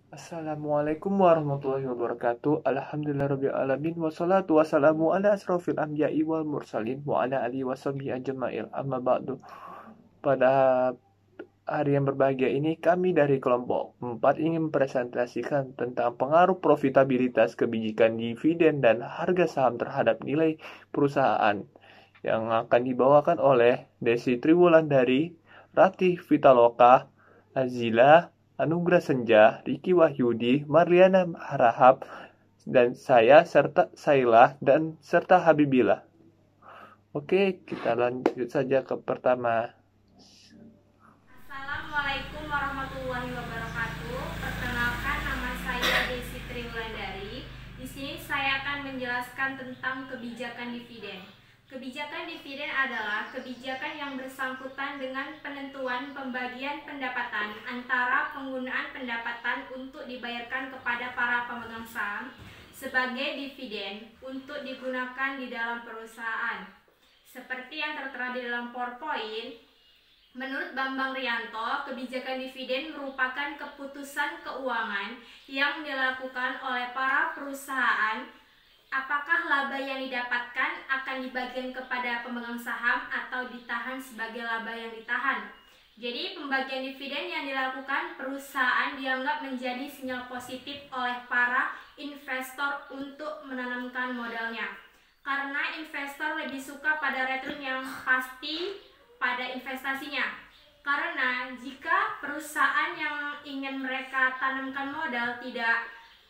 Assalamualaikum warahmatullahi wabarakatuh. Alhamdulillahirabbil alamin wassalatu wassalamu ala asrofil anbiya'i wal mursalin wa ala alihi washabihi ajmain. Amma ba'du. Pada hari yang berbahagia ini kami dari kelompok 4 ingin mempresentasikan tentang pengaruh profitabilitas kebijakan dividen dan harga saham terhadap nilai perusahaan yang akan dibawakan oleh Desi Triwulandari, Ratih Vitaloka, Azila, Anugrah Senja, Riki Wahyudi, Marliana Harahap, dan saya serta Sailah dan serta Habibillah. Oke, kita lanjut saja ke pertama. Assalamualaikum warahmatullahi wabarakatuh. Perkenalkan, nama saya Desi Triwulandari. Di sini saya akan menjelaskan tentang kebijakan dividen. Kebijakan dividen adalah kebijakan yang bersangkutan dengan penentuan pembagian pendapatan antara penggunaan pendapatan untuk dibayarkan kepada para pemegang saham sebagai dividen untuk digunakan di dalam perusahaan. Seperti yang tertera di dalam PowerPoint, menurut Bambang Rianto, kebijakan dividen merupakan keputusan keuangan yang dilakukan oleh para perusahaan. Apakah laba yang didapatkan akan dibagikan kepada pemegang saham atau ditahan sebagai laba yang ditahan? Jadi pembagian dividen yang dilakukan perusahaan dianggap menjadi sinyal positif oleh para investor untuk menanamkan modalnya. Karena investor lebih suka pada return yang pasti pada investasinya. Karena jika perusahaan yang ingin mereka tanamkan modal tidak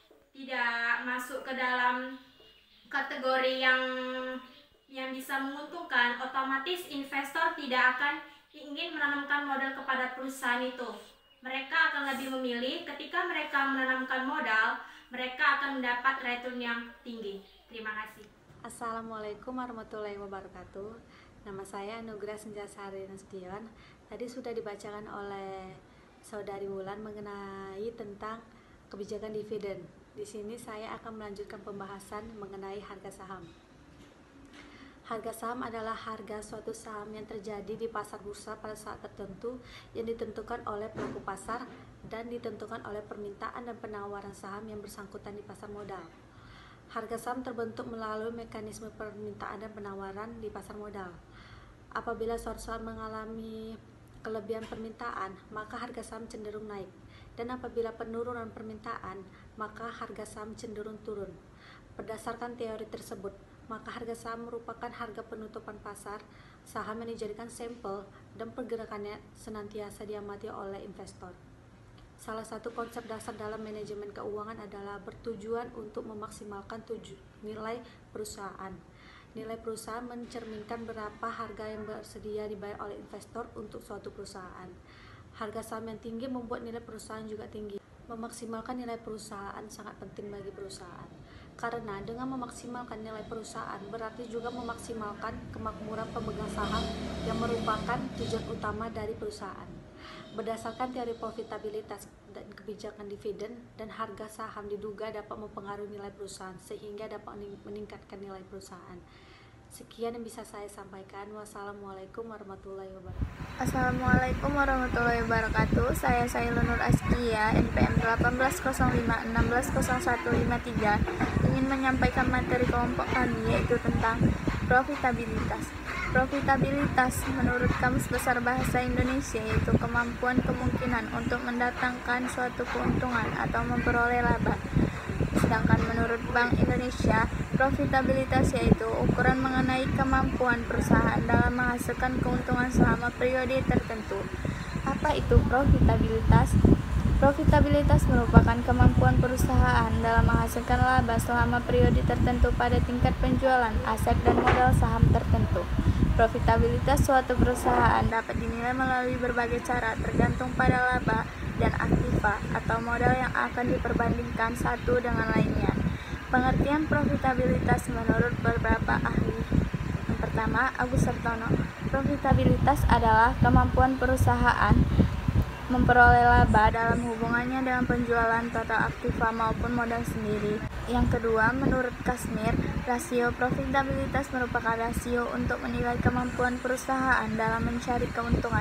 masuk ke dalam kategori yang bisa menguntungkan, otomatis investor tidak akan ingin menanamkan modal kepada perusahaan itu. Mereka akan lebih memilih ketika mereka menanamkan modal, mereka akan mendapat return yang tinggi. Terima kasih. Assalamualaikum warahmatullahi wabarakatuh. Nama saya Anugrah Senja Sari Nasution. Tadi sudah dibacakan oleh Saudari Wulan mengenai tentang kebijakan dividen. Di sini saya akan melanjutkan pembahasan mengenai harga saham. Harga saham adalah harga suatu saham yang terjadi di pasar bursa pada saat tertentu yang ditentukan oleh pelaku pasar dan ditentukan oleh permintaan dan penawaran saham yang bersangkutan di pasar modal. Harga saham terbentuk melalui mekanisme permintaan dan penawaran di pasar modal. Apabila suatu saham mengalami kelebihan permintaan, maka harga saham cenderung naik. Dan apabila penurunan permintaan, maka harga saham cenderung turun. Berdasarkan teori tersebut, maka harga saham merupakan harga penutupan pasar saham yang dijadikan sampel dan pergerakannya senantiasa diamati oleh investor. Salah satu konsep dasar dalam manajemen keuangan adalah bertujuan untuk memaksimalkan nilai perusahaan. Nilai perusahaan mencerminkan berapa harga yang bersedia dibayar oleh investor untuk suatu perusahaan. Harga saham yang tinggi membuat nilai perusahaan juga tinggi. Memaksimalkan nilai perusahaan sangat penting bagi perusahaan. Karena dengan memaksimalkan nilai perusahaan berarti juga memaksimalkan kemakmuran pemegang saham yang merupakan tujuan utama dari perusahaan. Berdasarkan teori profitabilitas dan kebijakan dividen dan harga saham diduga dapat mempengaruhi nilai perusahaan sehingga dapat meningkatkan nilai perusahaan. Sekian yang bisa saya sampaikan. Wassalamualaikum warahmatullahi wabarakatuh. Assalamualaikum warahmatullahi wabarakatuh. Saya Sailul Nur Askia, NPM 1805160153, ingin menyampaikan materi kelompok kami yaitu tentang profitabilitas. Profitabilitas menurut Kamus Besar Bahasa Indonesia yaitu kemampuan kemungkinan untuk mendatangkan suatu keuntungan atau memperoleh laba. Sedangkan menurut Bank Indonesia, profitabilitas yaitu ukuran mengenai kemampuan perusahaan dalam menghasilkan keuntungan selama periode tertentu. Apa itu profitabilitas? Profitabilitas merupakan kemampuan perusahaan dalam menghasilkan laba selama periode tertentu pada tingkat penjualan aset dan modal saham tertentu. Profitabilitas suatu perusahaan dapat dinilai melalui berbagai cara tergantung pada laba dan aktiva atau modal yang akan diperbandingkan satu dengan lainnya. Pengertian profitabilitas menurut beberapa ahli. Yang pertama, Agus Sertono. Profitabilitas adalah kemampuan perusahaan memperoleh laba dalam hubungannya dengan penjualan total aktiva maupun modal sendiri. Yang kedua, menurut Kasmir, rasio profitabilitas merupakan rasio untuk menilai kemampuan perusahaan dalam mencari keuntungan.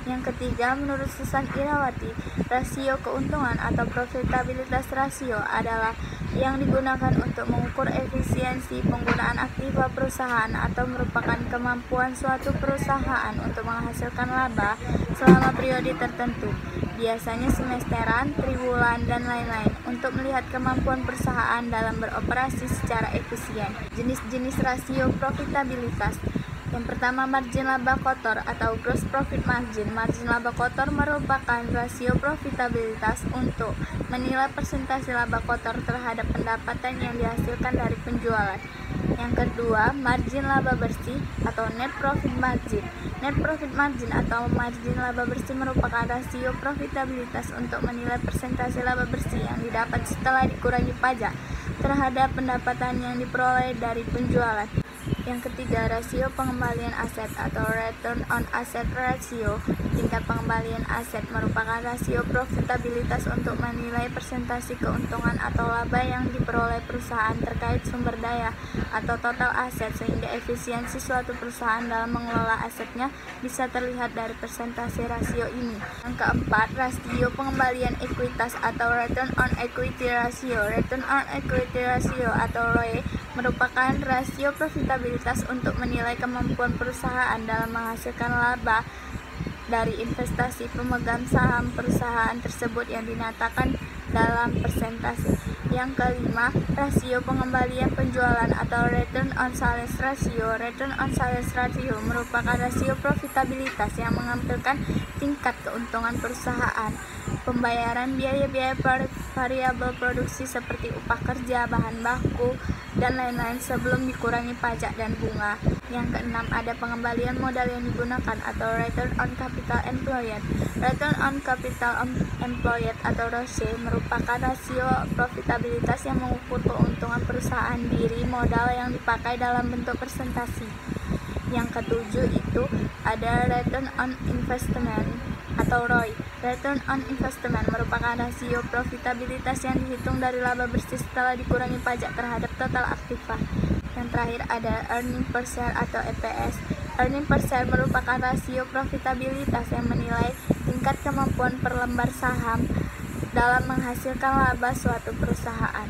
Yang ketiga, menurut Susan Irawati, rasio keuntungan atau profitabilitas rasio adalah yang digunakan untuk mengukur efisiensi penggunaan aktiva perusahaan atau merupakan kemampuan suatu perusahaan untuk menghasilkan laba selama periode tertentu, biasanya semesteran, triwulan, dan lain-lain, untuk melihat kemampuan perusahaan dalam beroperasi secara efisien. Jenis-jenis rasio profitabilitas. Yang pertama, margin laba kotor atau gross profit margin. Margin laba kotor merupakan rasio profitabilitas untuk menilai persentase laba kotor terhadap pendapatan yang dihasilkan dari penjualan. Yang kedua, margin laba bersih atau net profit margin. Net profit margin atau margin laba bersih merupakan rasio profitabilitas untuk menilai persentase laba bersih yang didapat setelah dikurangi pajak terhadap pendapatan yang diperoleh dari penjualan. Yang ketiga, rasio pengembalian aset atau return on asset ratio. Tingkat pengembalian aset merupakan rasio profitabilitas untuk menilai persentase keuntungan atau laba yang diperoleh perusahaan terkait sumber daya atau total aset, sehingga efisiensi suatu perusahaan dalam mengelola asetnya bisa terlihat dari persentase rasio ini. Yang keempat, rasio pengembalian ekuitas atau return on equity ratio. Return on equity ratio atau ROE merupakan rasio profitabilitas untuk menilai kemampuan perusahaan dalam menghasilkan laba dari investasi pemegang saham perusahaan tersebut yang dinyatakan dalam persentase. Yang kelima, rasio pengembalian penjualan atau return on sales ratio. Return on sales ratio merupakan rasio profitabilitas yang mengampilkan tingkat keuntungan perusahaan, pembayaran biaya-biaya variabel produksi seperti upah kerja, bahan baku, dan lain-lain sebelum dikurangi pajak dan bunga. Yang keenam, ada pengembalian modal yang digunakan atau return on capital employed. Return on capital employed atau ROCE merupakan rasio profitabilitas yang mengukur keuntungan perusahaan diri modal yang dipakai dalam bentuk persentase. Yang ketujuh itu ada return on investment atau ROI. Return on investment merupakan rasio profitabilitas yang dihitung dari laba bersih setelah dikurangi pajak terhadap total aktiva. Yang terakhir ada earning per share atau EPS. Earning per share merupakan rasio profitabilitas yang menilai tingkat kemampuan per lembar saham dalam menghasilkan laba suatu perusahaan.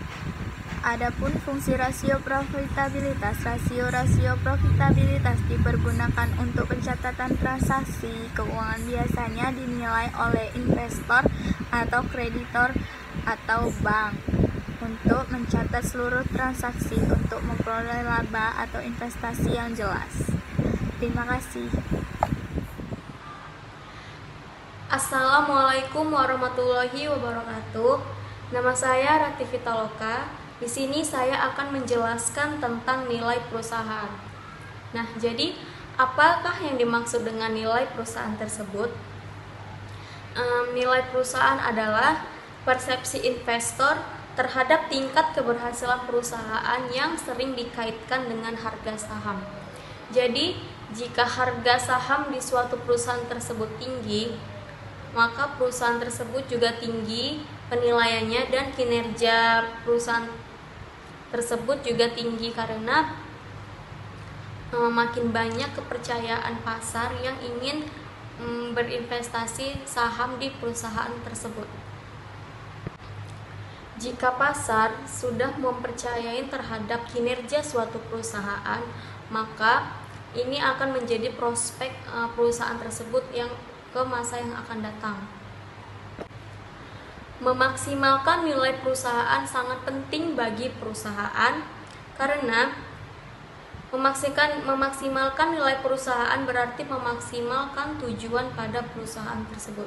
Adapun fungsi rasio profitabilitas, rasio profitabilitas dipergunakan untuk pencatatan transaksi keuangan, biasanya dinilai oleh investor atau kreditor atau bank untuk mencatat seluruh transaksi untuk memperoleh laba atau investasi yang jelas. Terima kasih. Assalamualaikum warahmatullahi wabarakatuh. Nama saya Rati Vitaloka. Di sini saya akan menjelaskan tentang nilai perusahaan. Nah, jadi apakah yang dimaksud dengan nilai perusahaan tersebut? Nilai perusahaan adalah persepsi investor terhadap tingkat keberhasilan perusahaan yang sering dikaitkan dengan harga saham. Jadi, jika harga saham di suatu perusahaan tersebut tinggi, maka perusahaan tersebut juga tinggi penilaiannya dan kinerja perusahaan tersebut juga tinggi karena makin banyak kepercayaan pasar yang ingin berinvestasi saham di perusahaan tersebut. Jika pasar sudah mempercayai terhadap kinerja suatu perusahaan, maka ini akan menjadi prospek perusahaan tersebut yang ke masa yang akan datang. Memaksimalkan nilai perusahaan sangat penting bagi perusahaan karena memaksimalkan nilai perusahaan berarti memaksimalkan tujuan pada perusahaan tersebut.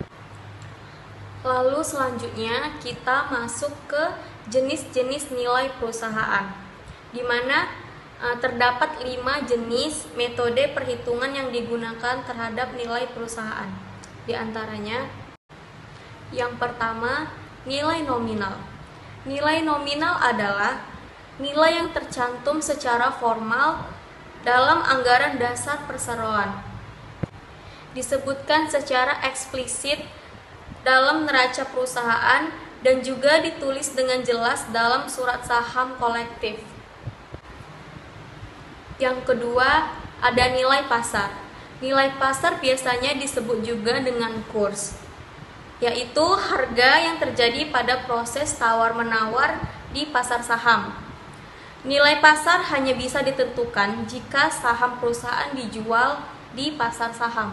Lalu selanjutnya kita masuk ke jenis-jenis nilai perusahaan, di mana terdapat 5 jenis metode perhitungan yang digunakan terhadap nilai perusahaan. Di antaranya, yang pertama, nilai nominal. Nilai nominal adalah nilai yang tercantum secara formal dalam anggaran dasar perseroan. Disebutkan secara eksplisit dalam neraca perusahaan dan juga ditulis dengan jelas dalam surat saham kolektif. Yang kedua, ada nilai pasar. Nilai pasar biasanya disebut juga dengan kurs, yaitu harga yang terjadi pada proses tawar-menawar di pasar saham. Nilai pasar hanya bisa ditentukan jika saham perusahaan dijual di pasar saham.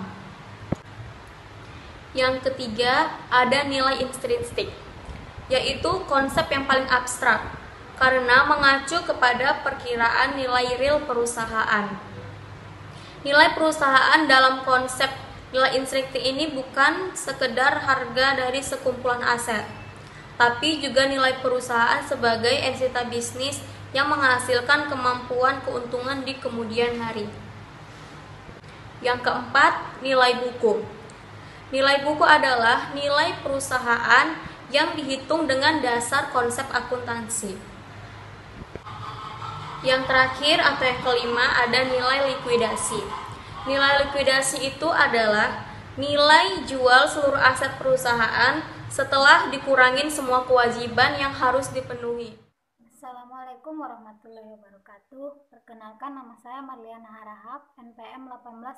Yang ketiga, ada nilai intrinsik, yaitu konsep yang paling abstrak karena mengacu kepada perkiraan nilai real perusahaan. Nilai perusahaan dalam konsep nilai intrinsik ini bukan sekedar harga dari sekumpulan aset, tapi juga nilai perusahaan sebagai entitas bisnis yang menghasilkan kemampuan keuntungan di kemudian hari. Yang keempat, nilai buku. Nilai buku adalah nilai perusahaan yang dihitung dengan dasar konsep akuntansi. Yang terakhir atau yang kelima ada nilai likuidasi. Nilai likuidasi itu adalah nilai jual seluruh aset perusahaan setelah dikurangin semua kewajiban yang harus dipenuhi. Assalamualaikum warahmatullahi wabarakatuh. Perkenalkan, nama saya Marliana Harahap, NPM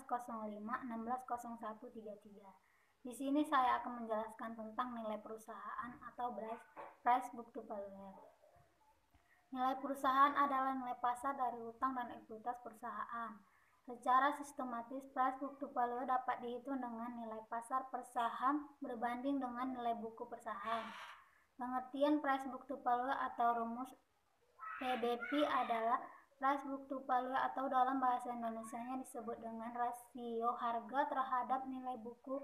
1805 160133. Di sini saya akan menjelaskan tentang nilai perusahaan atau price book to value. Nilai perusahaan adalah nilai pasar dari hutang dan ekuitas perusahaan. Secara sistematis, price book to value dapat dihitung dengan nilai pasar per saham berbanding dengan nilai buku per saham. Pengertian price book to value atau rumus PBV adalah price book to value atau dalam bahasa Indonesianya disebut dengan rasio harga terhadap nilai buku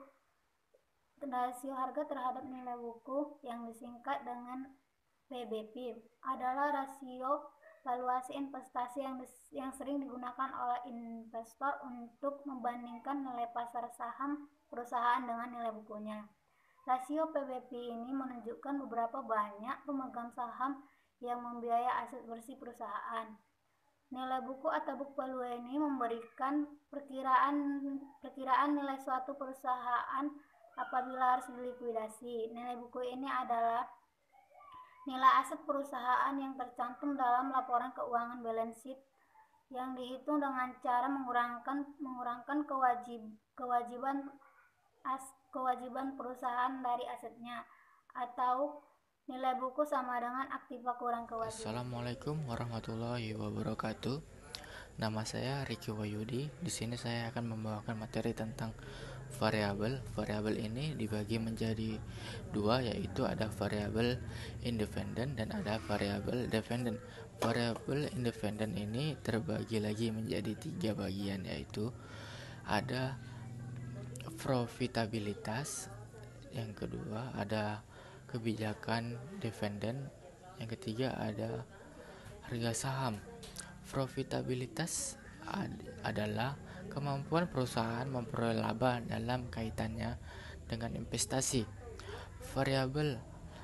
yang disingkat dengan PBV adalah rasio valuasi investasi yang sering digunakan oleh investor untuk membandingkan nilai pasar saham perusahaan dengan nilai bukunya. Rasio PBV ini menunjukkan beberapa banyak pemegang saham yang membiayai aset bersih perusahaan. Nilai buku atau book value ini memberikan perkiraan nilai suatu perusahaan apabila harus dilikuidasi. Nilai buku ini adalah nilai aset perusahaan yang tercantum dalam laporan keuangan balance sheet yang dihitung dengan cara mengurangkan kewajiban perusahaan dari asetnya, atau nilai buku sama dengan aktiva kurang kewajiban. Assalamualaikum warahmatullahi wabarakatuh. Nama saya Riki Wayudi. Di sini saya akan membawakan materi tentang variabel. Variabel ini dibagi menjadi dua, yaitu ada variabel independen dan ada variabel dependen. Variabel independen ini terbagi lagi menjadi tiga bagian, yaitu ada profitabilitas, yang kedua ada kebijakan dividen, yang ketiga ada harga saham. Profitabilitas adalah kemampuan perusahaan memperoleh laba dalam kaitannya dengan investasi. Variabel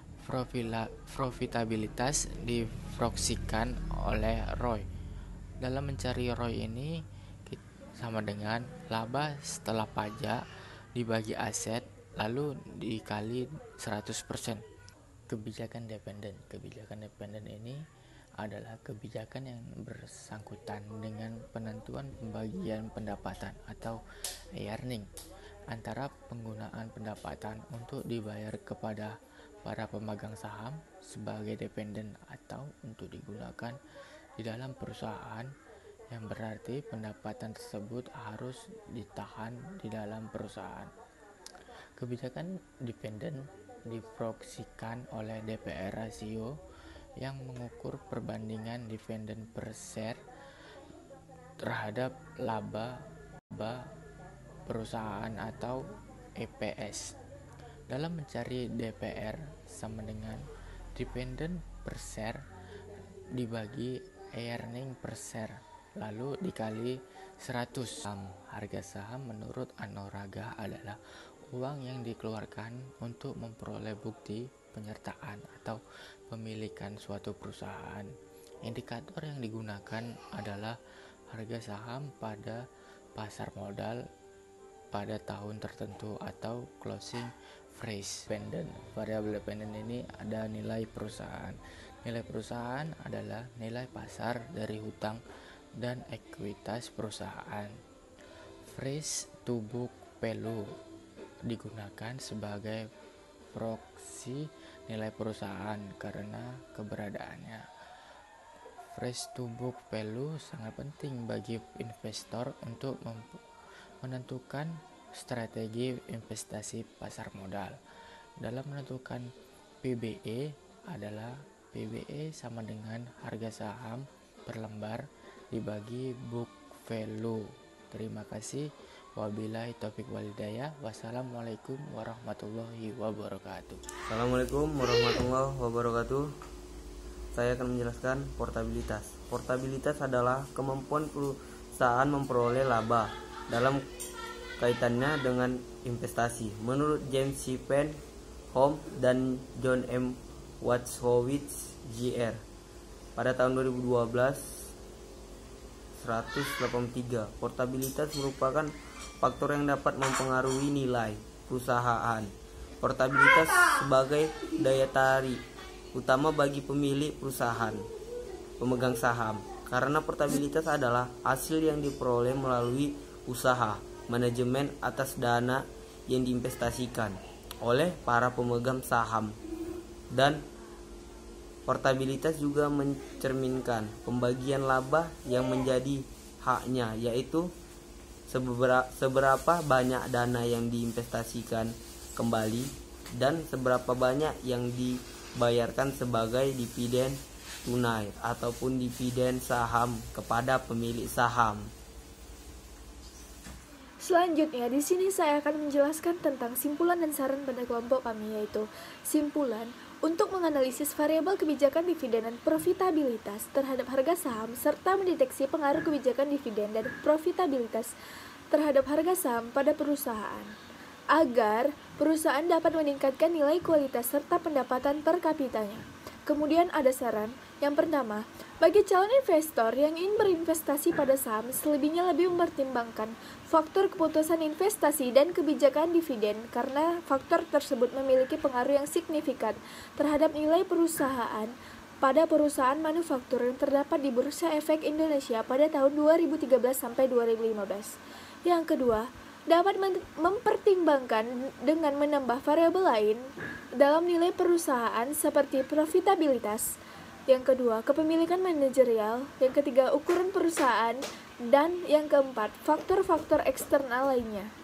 profitabilitas diproyeksikan oleh ROI. Dalam mencari ROI ini sama dengan laba setelah pajak dibagi aset lalu dikali 100%. Kebijakan dependen ini adalah kebijakan yang bersangkutan dengan penentuan pembagian pendapatan atau earning antara penggunaan pendapatan untuk dibayar kepada para pemegang saham sebagai dependen atau untuk digunakan di dalam perusahaan, yang berarti pendapatan tersebut harus ditahan di dalam perusahaan. Kebijakan dependen diproyeksikan oleh DPR rasio yang mengukur perbandingan dividen per share terhadap laba perusahaan atau EPS. Dalam mencari DPR sama dengan dividen per share dibagi earning per share lalu dikali 100. Harga saham menurut Anoraga adalah uang yang dikeluarkan untuk memperoleh bukti penyertaan atau pemilikan suatu perusahaan. Indikator yang digunakan adalah harga saham pada pasar modal pada tahun tertentu atau closing price. Variabel dependen ini ada nilai perusahaan. Nilai perusahaan adalah nilai pasar dari hutang dan ekuitas perusahaan. Phrase to book value digunakan sebagai proksi nilai perusahaan karena keberadaannya. Phrase to book value sangat penting bagi investor untuk menentukan strategi investasi pasar modal. Dalam menentukan PBE adalah PBE sama dengan harga saham per lembar dibagi book value. Terima kasih. Wabillahi taufiq walhidayah. Wassalamualaikum warahmatullahi wabarakatuh. Assalamualaikum warahmatullahi wabarakatuh. Saya akan menjelaskan portabilitas. Portabilitas adalah kemampuan perusahaan memperoleh laba dalam kaitannya dengan investasi. Menurut James C. Penn Home dan John M. Watzkowitz Jr. pada tahun 2012 183, portabilitas merupakan faktor yang dapat mempengaruhi nilai perusahaan. Portabilitas sebagai daya tarik utama bagi pemilik perusahaan, pemegang saham, karena portabilitas adalah hasil yang diperoleh melalui usaha manajemen atas dana yang diinvestasikan oleh para pemegang saham. Dan portabilitas juga mencerminkan pembagian laba yang menjadi haknya, yaitu seberapa banyak dana yang diinvestasikan kembali dan seberapa banyak yang dibayarkan sebagai dividen tunai ataupun dividen saham kepada pemilik saham. Selanjutnya, di sini saya akan menjelaskan tentang simpulan dan saran pada kelompok kami, yaitu simpulan untuk menganalisis variabel kebijakan dividen dan profitabilitas terhadap harga saham serta mendeteksi pengaruh kebijakan dividen dan profitabilitas terhadap harga saham pada perusahaan agar perusahaan dapat meningkatkan nilai kualitas serta pendapatan per kapitanya. Kemudian ada saran. Yang pertama, bagi calon investor yang ingin berinvestasi pada saham, selebihnya lebih mempertimbangkan faktor keputusan investasi dan kebijakan dividen karena faktor tersebut memiliki pengaruh yang signifikan terhadap nilai perusahaan pada perusahaan manufaktur yang terdapat di Bursa Efek Indonesia pada tahun 2013 sampai 2015. Yang kedua, dapat mempertimbangkan dengan menambah variabel lain dalam nilai perusahaan seperti profitabilitas. Yang kedua, kepemilikan manajerial. Yang ketiga, ukuran perusahaan. Dan yang keempat, faktor-faktor eksternal lainnya.